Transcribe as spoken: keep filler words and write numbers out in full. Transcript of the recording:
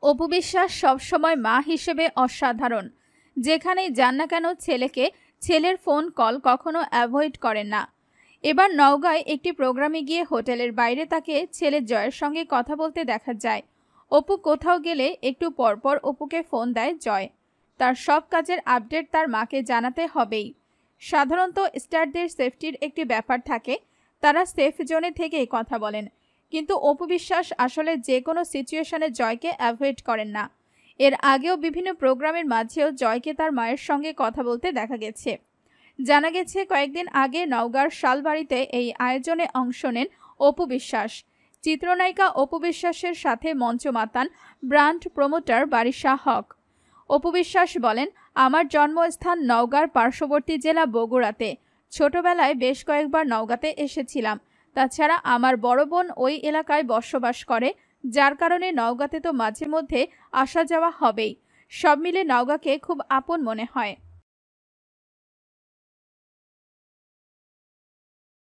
অপু বিশ্বাস সবসময় মা হিসেবে অসাধারণ। যেখানেই যান না কেন ছেলেকে ছেলের ফোন কল কখনো অ্যাভয়েড করেন না। এবার নওগাঁয় একটি প্রোগ্রামে গিয়ে হোটেলের বাইরে তাকে ছেলে জয়ের সঙ্গে কথা বলতে দেখা যায়। অপু কোথাও গেলে একটু পরপর অপুকে ফোন দেয় জয়। তার সব কাজের আপডেট তার মাকে জানাতে হবেই। সাধারণত স্টারদের সেফটির একটি ব্যাপার থাকে, তারা সেফ জোনে থেকেই কথা বলেন, কিন্তু অপু বিশ্বাস আসলে যে কোনো সিচুয়েশনে জয়কে অ্যাভয়েড করেন না। এর আগেও বিভিন্ন প্রোগ্রামের মাঝেও জয়কে তার মায়ের সঙ্গে কথা বলতে দেখা গেছে। জানা গেছে কয়েকদিন আগে নওগাঁর শালবাড়িতে এই আয়োজনে অংশ নেন অপু বিশ্বাস। চিত্রনায়িকা অপু বিশ্বাসের সাথে মঞ্চ মাতান ব্র্যান্ড প্রমোটার বারিশা হক। অপু বিশ্বাস বলেন, আমার জন্মস্থান নওগাঁর পার্শ্ববর্তী জেলা বগুড়াতে। ছোটবেলায় বেশ কয়েকবার নওগাঁতে এসেছিলাম। তাছাড়া আমার বড় বোন ওই এলাকায় বসবাস করে, যার কারণে নওগাঁতে তো মাঝে মধ্যে আসা যাওয়া হবেই। সব মিলে নওগাঁকে খুব আপন মনে হয়।